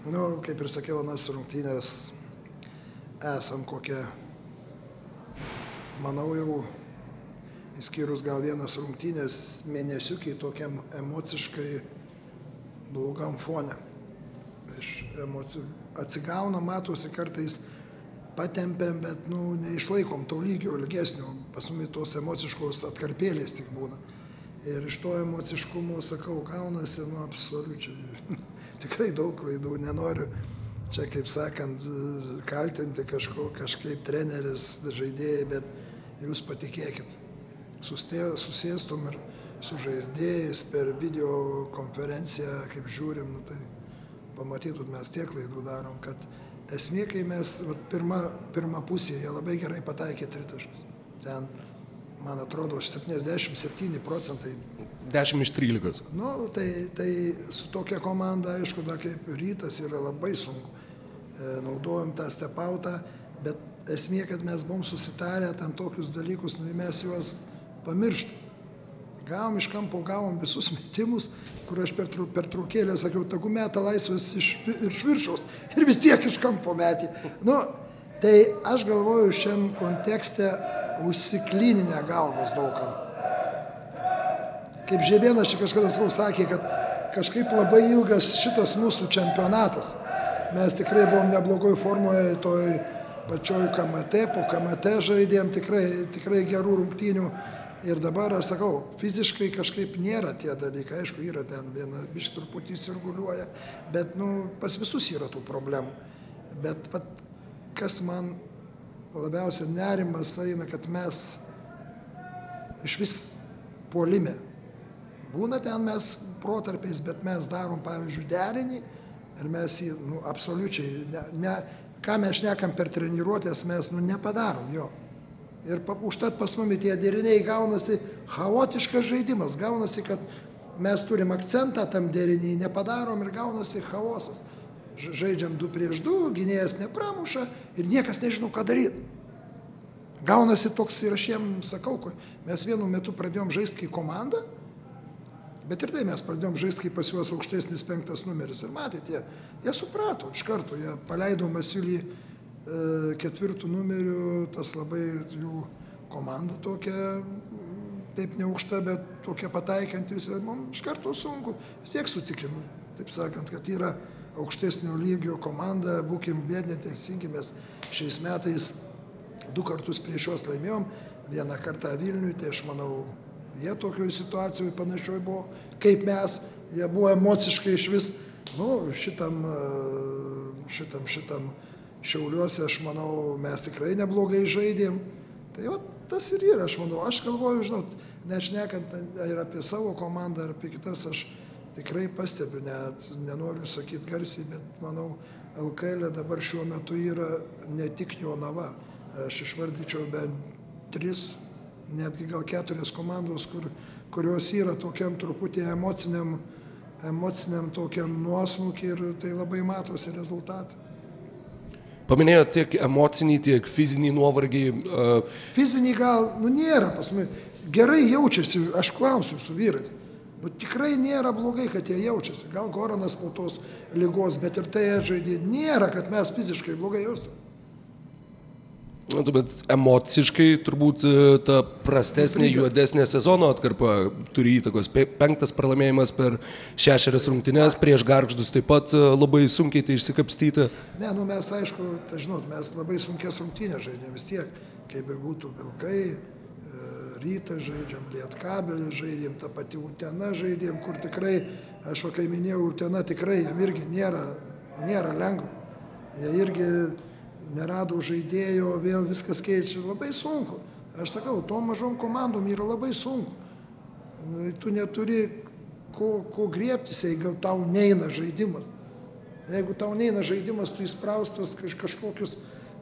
Nu, kaip ir sakiau, nas rungtynės esam kokie, manau jau, įskyrus gal vienas rungtynės mėnesiukiai tokiam emociškai blogam fone. Iš emocijų atsigauna, matosi kartais patempėm, bet neišlaikom to lygio ilgesnio, pas mumis tos emociškos atkarpėlės tik būna. Ir iš to emociškumo, sakau, gaunasi, absoliučiai, tikrai daug klaidų, nenoriu čia, kaip sakant, kaltinti kažkaip treneris, žaidėjai, bet jūs patikėkit, susėstum ir su žaidėjais per video konferenciją, kaip žiūrim, tai pamatytum, mes tiek klaidų darom, kad esmė, kai mes pirmą pusėje labai gerai pataikė tritaškus. Ten, man atrodo, 77%. 10 iš 13. Nu, tai su tokia komanda, aišku, da, kaip Rytas yra labai sunku. Naudojom tą stepautą, bet esmė, kad mes buvom susitarę ten tokius dalykus, mes juos pamirštam. Gavom iš kampo, gavom visus metimus, kur aš per traukėlę sakiau, tagu meta laisvės iš viršaus ir vis tiek iš kampo metė. Nu, tai aš galvoju šiam kontekste užsiklyninę galvos daugam. Kaip Žebėnas čia kažkada sakė, kad kažkaip labai ilgas šitas mūsų čempionatas. Mes tikrai buvom neblogoj formoje toj pačioj KMT, po KMT žaidėm tikrai gerų rungtynių. Ir dabar, aš sakau, fiziškai kažkaip nėra tie dalykai, aišku, yra ten viena biškį truputį sirguliuoja, bet pas visus yra tų problemų. Bet kas man labiausia nerimas eina, kad mes iš vis puolime. Būna ten mes protarpiais, bet mes darom, pavyzdžiui, derinį ir mes jį absoliučiai, ką mes šnekam per treniruotės, mes nepadarom jo. Ir užtat pas mumis tie deriniai gaunasi chaotiškas žaidimas, gaunasi, kad mes turim akcentą tam deriniai, nepadarom ir gaunasi chaosas. Žaidžiam 2 prieš 2, gynėjas nepramuša ir niekas nežino, ką daryti. Gaunasi toks ir aš jiems sakau, mes vienu metu pradėjom žaisti kaip komanda, bet ir tai mes pradėjom žaisti kaip pas juos aukštesnis 5 numeris. Ir matėte, jie suprato iš karto, jie paleido Masiulį 4 numeriu, tas labai jų komanda tokia, taip neaukšta, bet tokia pataikanti visi, mums iš karto sunku, vis tiek sutikim, taip sakant, kad yra aukštesnio lygio komanda, būkim bėdni, teisingi, mes šiais metais 2 kartus prieš juos laimėjom, 1 kartą Vilniui, tai aš manau, jie tokioje situacijoje panašioj buvo, kaip mes, jie buvo emociškai iš vis, šitam Šiauliuose, aš manau, mes tikrai neblogai žaidėm. Tai tas ir yra, aš manau. Aš galvoju, žinot, nešnekant ir apie savo komandą, ir apie kitas, aš tikrai pastebiu, net nenoriu sakyti garsiai, bet manau, LKL dabar šiuo metu yra ne tik Jonava. Aš išvardyčiau bent 3, netgi gal 4 komandos, kurios yra tokiam truputį emociniam tokiam nuosmukį ir tai labai matosi rezultatai. Paminėjo tiek emocinį, tiek fizinį nuovargį. Fizinį gal, nėra pas mane. Gerai jaučiasi, aš klausiu su vyrais. Tikrai nėra blogai, kad jie jaučiasi. Gal Goranas po tos ligos, bet ir tai žaidė. Nėra, kad mes fiziškai blogai jaustume. Bet emociškai turbūt ta prastesnė, juodesnė sezono atkarpa turi įtakos. 5 pralaimėjimas per 6 rungtynes, prieš Gargždus taip pat labai sunkiai tai išsikapstyti. Ne, mes aišku, žinot, mes labai sunkės rungtynės žaidėm vis tiek, kaip būtų Vilkai, Rytą žaidžiam, Lietkabelį žaidėm, tą patį Uteną žaidėm, kur tikrai, aš kai minėjau, Utena tikrai, jam irgi nėra lengva. Jie irgi nerado žaidėjo, vėl viskas keičia, labai sunku. Aš sakau, tom mažom komandom yra labai sunku. Tu neturi ko griebtis, jeigu tau neina žaidimas. Jeigu tau neina žaidimas, tu įspraustas kažkokius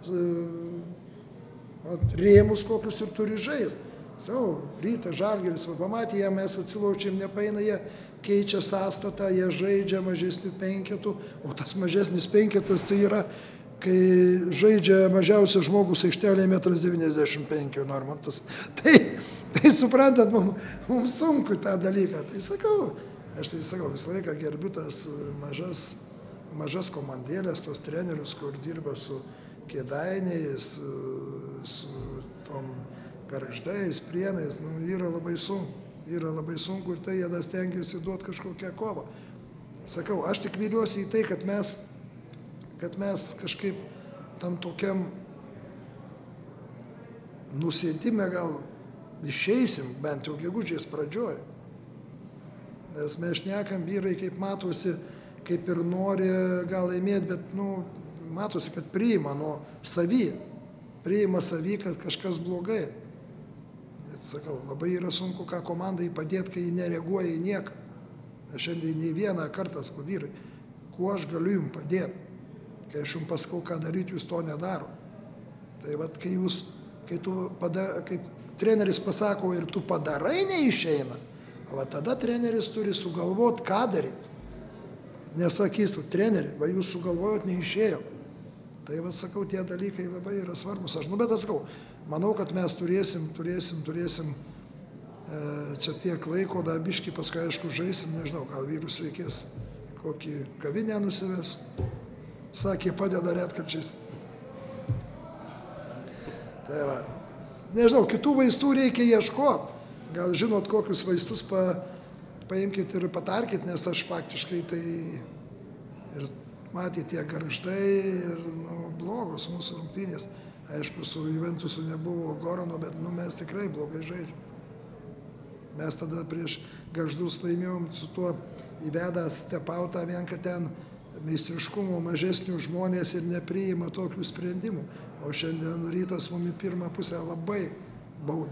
rėmus, kokius ir turi žaisti. Savo, Rytas, Žalgiris, pamatė, jie mes atsilaučiam, nepaina, jie keičia sąstatą, jie žaidžia mažesnių 5, o tas mažesnis 5 tai yra kai žaidžia mažiausias žmogus aikštelėje 1,95 m Normantas. Tai suprantat, mums sunku tą dalyką. Tai sakau, aš tai sakau, visą laiką gerbiu tas mažas mažas komandėlės, tos trenerius, kur dirba su Kėdainiais, su tom Gargždais, Prienais, yra labai sunku. Yra labai sunku ir tai jie stengiasi duoti kažkokią kovą. Sakau, aš tik viliuosi į tai, kad mes kažkaip tam tokiam nusėdime gal išeisim, bent jau gegužės pradžioj. Nes mes šnekam vyrai, kaip matosi, kaip ir nori gal laimėti, bet matosi, kad priima kad kažkas blogai. Bet sakau, labai yra sunku, ką komandai padėti, kai jį nereaguoja į nieką. Aš šiandien nei vieną kartą sakau, vyrai, kuo aš galiu jums padėti, kai aš jums pasakau, ką daryti, jūs to nedaro. Tai vat, kai treneris pasako ir tu padarai, neišeina, va tada treneris turi sugalvoti, ką daryti. Nesakys tu, treneri, va jūs sugalvojot, neišėjo. Tai va sakau, tie dalykai labai yra svarbus. Bet aš sakau, manau, kad mes turėsim čia tiek laiko, dar biškį paskui aišku žaisim, nežinau, gal vyrus reikės kokį kavinę nusivest. Sakė, padeda retkarčiais. Tai va, nežinau, kitų vaistų reikia ieškoti. Gal žinot, kokius vaistus paimkite ir patarkite, nes aš faktiškai tai ir matė tie Gargždai ir blogos mūsų rungtynės. Aišku, su Juventusu nebuvo Gorano, bet mes tikrai blogai žaidžiam. Mes tada prieš Gargždus laimėjom su tuo įvedą Stepautą vien, kad ten meistriškumo mažesnių žmonės ir nepriima tokių sprendimų. O šiandien Rytas mumi pirmą pusę labai baudė.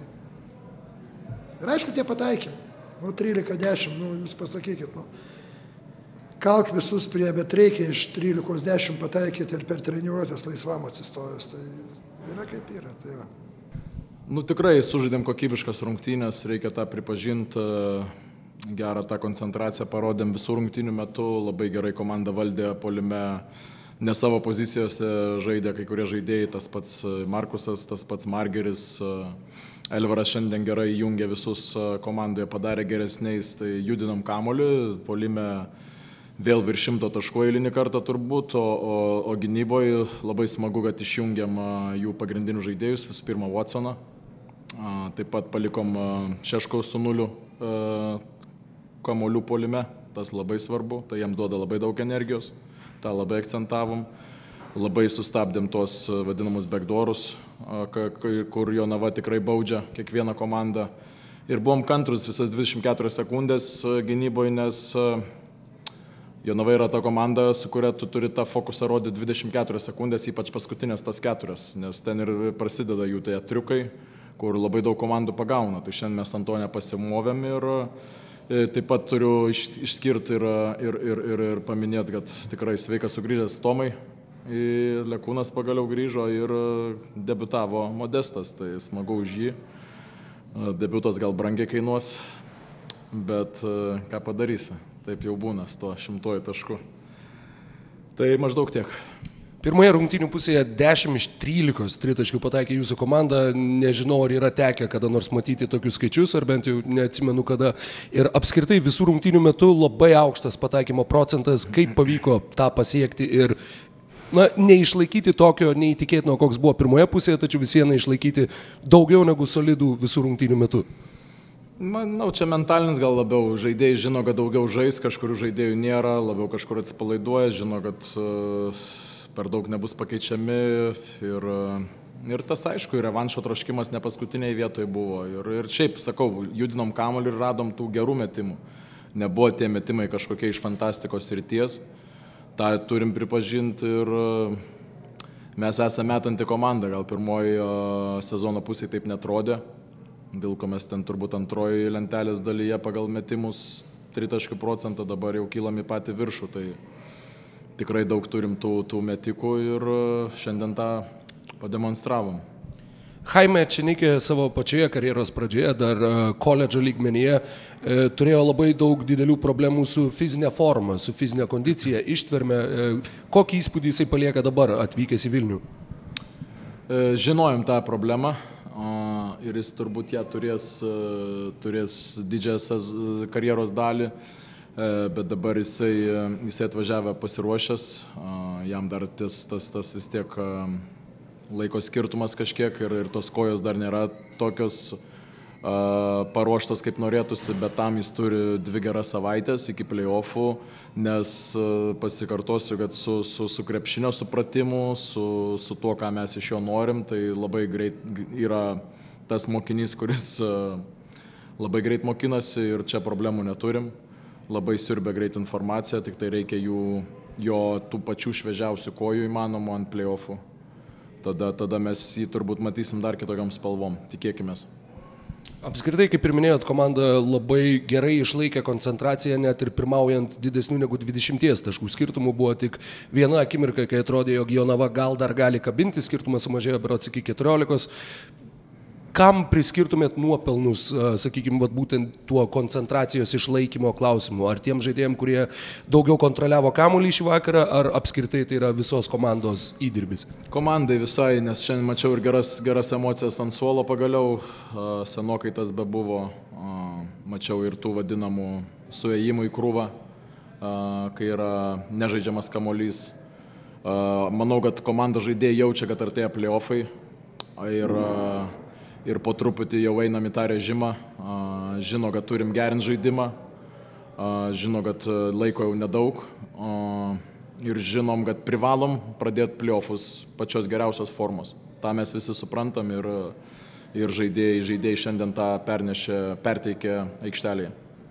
Ir aišku, tie pataikė. 13-10, jūs pasakykit, kalk visus prie, bet reikia iš 13-10 pataikyti ir per treniruotės laisvam atsistojus. Tai yra kaip yra. Tai va. Tikrai sužaidėm kokybiškas rungtynės, reikia tą pripažinti, gerą tą koncentraciją parodėm visų rungtynių metu, labai gerai komanda valdė puolime, ne savo pozicijose žaidė kai kurie žaidėjai, tas pats Markusas, tas pats Margeris, Elvaras šiandien gerai jungė visus komandoje, padarė geresniais, tai judinam kamuolį, puolime vėl virš 100 taškų eilinį kartą turbūt, o gynyboje labai smagu, kad išjungiam jų pagrindinius žaidėjus, visų pirma Watsoną, taip pat palikom Šeškaus su 0 kamuolių puolime, tas labai svarbu, tai jam duoda labai daug energijos, tą labai akcentavom, labai sustabdėm tos vadinamus backdoorus, kur Jonava tikrai baudžia kiekvieną komandą ir buvom kantrus visas 24 sekundės gynyboje, nes Jonava yra ta komanda, su kuria tu turi tą fokusą rodyti 24 sekundės, ypač paskutinės tas 4, nes ten ir prasideda jų tie triukai, kur labai daug komandų pagauna. Tai šiandien mes ant to nepasimovėm ir taip pat turiu išskirti ir paminėti, kad tikrai sveikas sugrįžęs Tomai. Lekūnas pagaliau grįžo ir debiutavo Modestas, tai smagu už jį. Debiutas gal brangiai kainuos, bet ką padarysi, taip jau būna su to 100 taškų. Tai maždaug tiek. Pirmoje rungtynių pusėje 10 iš 13 tritaškių pataikė jūsų komanda. Nežinau, ar yra tekę kada nors matyti tokius skaičius, ar bent jau neatsimenu kada. Ir apskritai visų rungtynių metu labai aukštas pataikymo procentas. Kaip pavyko tą pasiekti ir neišlaikyti tokio neįtikėtino, koks buvo pirmoje pusėje, tačiau vis viena išlaikyti daugiau negu solidų visų rungtynių metu? Manau, čia mentalinis gal labiau. Žaidėjai žino, kad daugiau žais, kažkurių žaidėjų nėra, labiau kažkur atsipalaiduoja, žino, kad per daug nebus pakeičiami ir tas aišku, revanšo troškimas ne paskutiniai vietoje buvo. Ir šiaip, sakau, judinom kamuolį ir radom tų gerų metimų. Nebuvo tie metimai kažkokie iš fantastikos srities. tą turim pripažinti ir mes esame metanti komanda, gal pirmoji sezono pusė taip netrodė. Vilkomės ten turbūt antroji lentelės dalyje pagal metimus 3%, dabar jau kylam į patį viršų, tai tikrai daug turim tų metikų ir šiandien tą pademonstravom. Jaime Ečenikė savo pačioje karjeros pradžioje, dar koledžo lygmenyje, turėjo labai daug didelių problemų su fizinė forma, su fizinė kondicija, ištverme. Kokį įspūdį jisai palieka dabar atvykęs į Vilnių? Žinojom tą problemą ir jis turbūt ją turės didžiąją karjeros dalį. bet dabar jisai atvažiavę pasiruošęs, jam dar tas vis tiek laiko skirtumas kažkiek ir tos kojos dar nėra tokios paruoštos kaip norėtųsi, bet tam jis turi 2 geras savaitės iki play-offų, nes pasikartosiu, kad su krepšinio supratimu, su tuo, ką mes iš jo norim, tai labai greit yra tas mokinys, kuris labai greit mokinasi ir čia problemų neturim. Labai siurbia greit informaciją, tik tai reikia jo tų pačių šviežiausių kojų įmanomų ant play-offų. Tada mes jį turbūt matysim dar kitokiam spalvom, tikėkimės. Apskritai, kaip ir minėjot, komanda labai gerai išlaikė koncentraciją, net ir pirmaujant didesnių negu 20 taškų skirtumų. Buvo tik viena akimirka, kai atrodė, jog Jonava gal dar gali kabinti, skirtumas sumažėjo berods iki 14. Kam priskirtumėt nuopelnus, sakykime, būtent tuo koncentracijos išlaikymo klausimu? Ar tiem žaidėjim, kurie daugiau kontroliavo kamuolį šį vakarą, ar apskritai tai yra visos komandos įdirbis? Komandai visai, nes šiandien mačiau ir geras emocijas ant suolo pagaliau, senokai tas bebuvo, mačiau ir tų vadinamų suėjimų į krūvą, kai yra nežaidžiamas kamuolys. Manau, kad komanda žaidėjai jaučia, kad artėja play-offai ir po truputį jau einam į tą režimą, žino, kad turim gerinti žaidimą, žino, kad laiko jau nedaug ir žinom, kad privalom pradėti play-offus pačios geriausios formos. Ta mes visi suprantam ir žaidėjai šiandien tą perteikė aikštelėje.